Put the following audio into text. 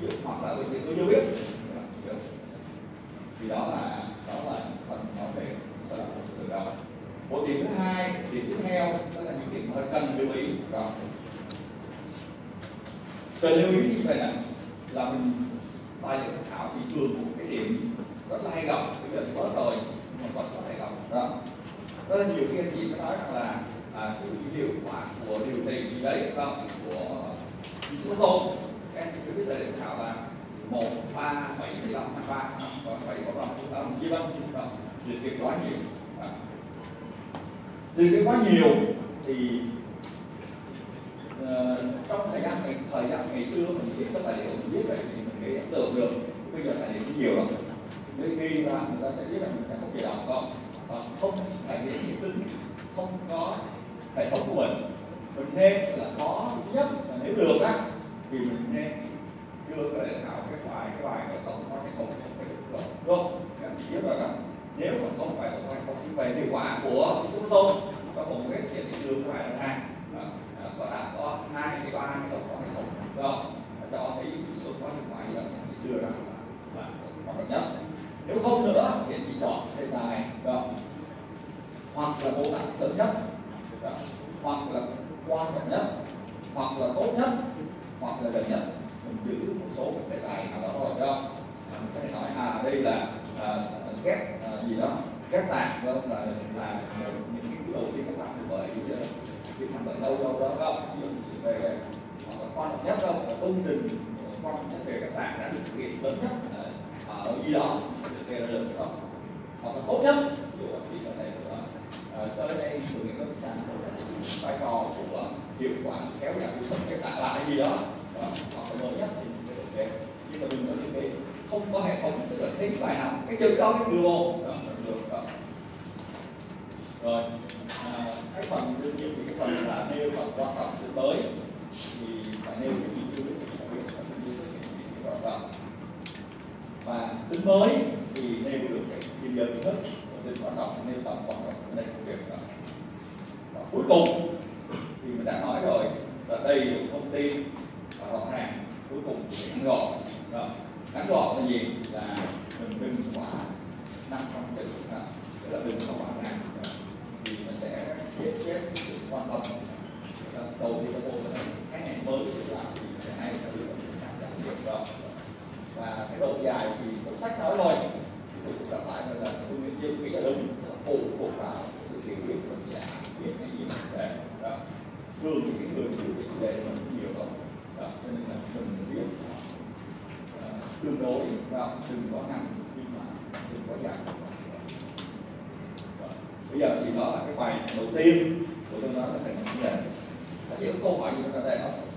hoặc là bệnh viện tôi chưa biết. Thì đó là phần nói về sơ đẳng từ đầu. Một điểm thứ hai, điểm tiếp theo đó là những điểm hơi cần lưu ý. Đó. Cần lưu ý như vậy là mình tài liệu tham khảo thì thường một cái điểm rất là hay gặp, bây giờ thì bớt rồi nhưng mà vẫn có thể gặp. Đó. Rất là nhiều khi anh chị có nói rằng là cái hiệu quả của điều trị gì đấy, không, của isoxone, em chỉ biết tài liệu tham khảo là 1, 3, 7, 15, 23, và 7 có lòng chia vân, liệt kê quá nhiều. Liệt kê quá nhiều thì trong thời gian ngày xưa mình viết các tài liệu mình viết vậy thì mình nghĩ tưởng được, bây giờ tài liệu nhiều lắm, nên ghi ra người ta sẽ biết là mình sẽ không thể đọc không, không thể hiện những tính, không có hệ thống của mình nên là khó nhất là nếu được á thì mình nên đưa cái để thảo cái bài mà không có hệ thống phải được đúng không? Biết rồi đó. Nếu mà không phải không về hiệu quả của số tôm có một cái chuyện thì đưa cái bài thứ hai có 2 cái 3 cái tổng có hệ thống rồi cho thấy số có hiệu quả gì đó thì đưa ra là quan trọng nhất. Nếu không nữa thì chỉ chọn đề tài rồi hoặc là mô tả sớm nhất đó, hoặc là quan trọng nhất, hoặc là tốt nhất, hoặc là gần nhất. Mình giữ một số đề tài nào đó thôi cho mình có thể nói đây là ghép gì đó, ghép tạng đó là những cái đầu tiên các bạn bởi cái thành bởi đâu đó không, ví dụ về hoặc là quan trọng nhất không, là công trình quan trọng nhất về các tạng đã được thực hiện lớn nhất ở gì đó để ra được đó, hoặc là tốt nhất, ví dụ thì có thể tới đây thử nghiệm lâm sàng vai trò của hiệu quả kéo giảm cuộc sống cái tạng là cái gì đó, hoặc là mới nhất thì được. Nhưng mà đừng có những cái không có hệ thống, tức là thấy bài nào cái chữ đó cái đưa vô được đó. Rồi cái phần đương nhiên thì cái phần là nêu phần quan trọng tính mới thì phải nêu cái gì chưa biết và tính mới thì nêu được cái chuyên gia kiến thức, tính quan trọng nêu tầm quan trọng ở đây công việc đó. Và cuối cùng thì mình đã nói rồi là đây là thông tin và rõ ràng, cuối cùng thì ngắn gọn. Ngắn gọn là gì? Là mình đừng quá 500 chữ, tức là đừng có quá ngắn thì nó sẽ chết sự quan tâm. Đầu tiên là cái ngành mới làm thì cái này là điều đặc biệt đó. Và cái độ dài thì cuốn sách nói rồi, thì tôi gặp lại là tôi nghiên cứu đúng phụ thuộc vào sự hiểu biết của mình sẽ biết cái gì về đó. Thường thì cái người hiểu về chủ đề mình nhiều lắm đó, cho nên là mình biết tương đối đừng có ngắn nhưng mà đừng có dài. Bây giờ thì đó là cái bài đầu tiên của tôi nói là thành vấn đề. Có những câu hỏi gì chúng ta sẽ